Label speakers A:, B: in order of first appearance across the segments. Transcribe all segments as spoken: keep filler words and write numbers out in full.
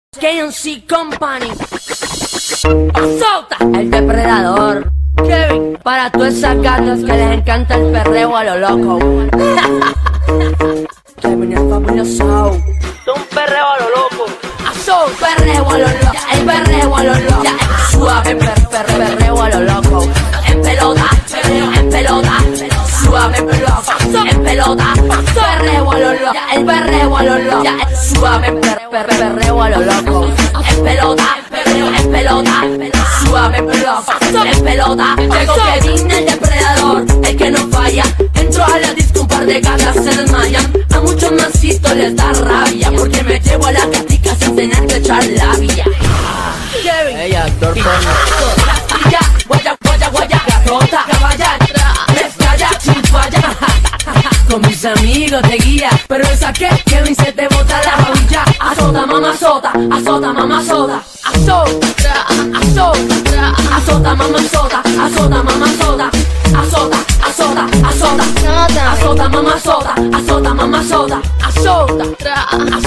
A: K N C Company, Azota, el depredador. Kevin, para todas esas gatas que les encanta el perreo a lo loco. Kevin el fabuloso, un perreo a lo loco. Azota, perreo a lo loco, el perreo a lo loco. Suave, per, per, perreo a lo loco. En pelota, perreo, en pelota. Suave, per, en pelota. Perreo a lo loco, el perreo a lo loco. Suave, per, per, perreo a lo loco. En pelota, perreo, en pelota. Suave, per, en pelota. Llegó Kevin el depredador, el que no falla. Entró a la disco, un par de gatas se desmayan. A muchos masitos les da rabia, porque me llevo a la gatica sin tener que echar labia. Kevin, ella, actor porno. Ya, guaya, guaya, guaya, garrota, caballa, mezcalla, chupalla. Con mis amigos de guía, pero esa que Kevin se te bota la babilla. Azota, mamá, azota, azota, mamá, azota. Azota, azota, azota, mamá, azota. Azota, mamá, azota. Azota, azota, azota. Azota, mamá, azota. Azota, mamá, azota. Azota,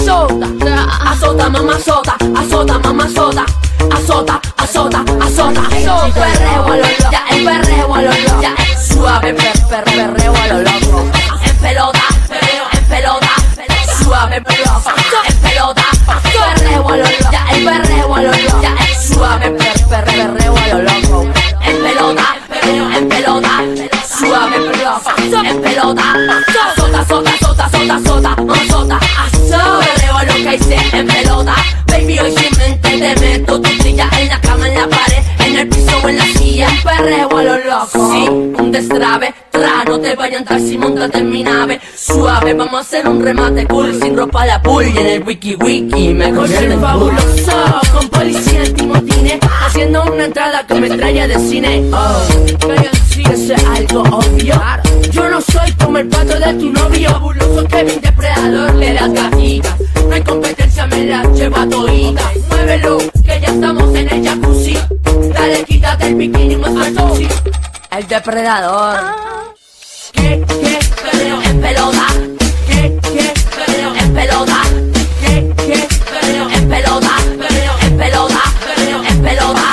A: azota, azota, mamá, azota. Azota, mamá, azota. Azota, azota, azota. El perreo a lo loco, el perreo a lo loco. Suave, per, per, perreo a lo loco. En pelota, perreo, en pelota. Suave, perreo, en pelota. Perreo a lo loco, el perreo a lo loco. Suave, per, per, perreo a lo loco. En pelota, perreo, en pelota. Suave, perreo, en pelota. Azota, azota, azota, azota, azota, azota. Azota, perreo a lo que hice en pelota. Baby, hoy simplemente te meto tu trilla en la cama, en la pared, en el piso o en la silla. Un perreo a lo loco, sí, un destrave. Tra, no te vaya a entrar si montate en mi nave. Suave, vamos a hacer un remate cool, sin ropa la pool y en el wiki wiki me convierte en fabuloso. Con policía en timotines, haciendo una entrada que me trae de cine. Oh, que eso es algo obvio. Yo no soy como el pato de tu novio. Fabuloso Kevin depredador de las gajitas. No hay competencia, me la llevo a todita. Muévelo, que ya estamos en el jacuzzi. Dale, quítate el bikini, muestra el el depredador. ¿Qué, qué, perreo en pelota? ¿Qué, qué, perreo en pelota? ¿Qué, qué, perreo en pelota? Perreo en pelota, perreo en pelota.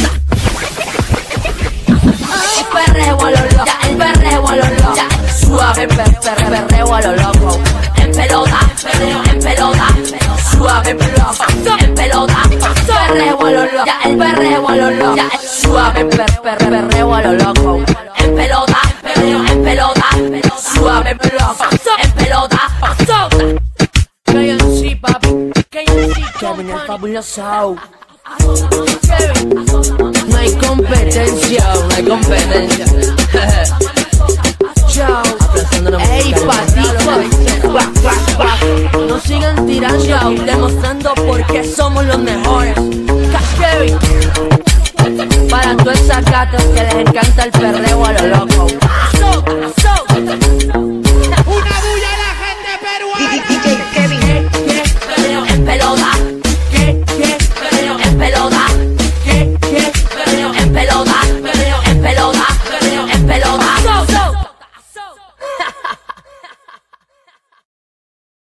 A: El perreo a lo loco, el perreo a lo loco. Suave, per, per, perreo a lo loco. En pelota, perreo en pelota. Suave, perreo en pelota. Perreo a lo loco, el perreo a lo loco. Suave, per, per, perreo a lo loco. En pelota, perreo en pelota. Suave, perreo en pelota. K N C, papi, K N C, Kevin el fabuloso. Kevin, no hay competencia, no hay competencia. Chao, ey, patito, no sigan tirando, demostrando por qué somos los mejores. Kevin, para todas esas gatas que les encanta el perreo a lo loco.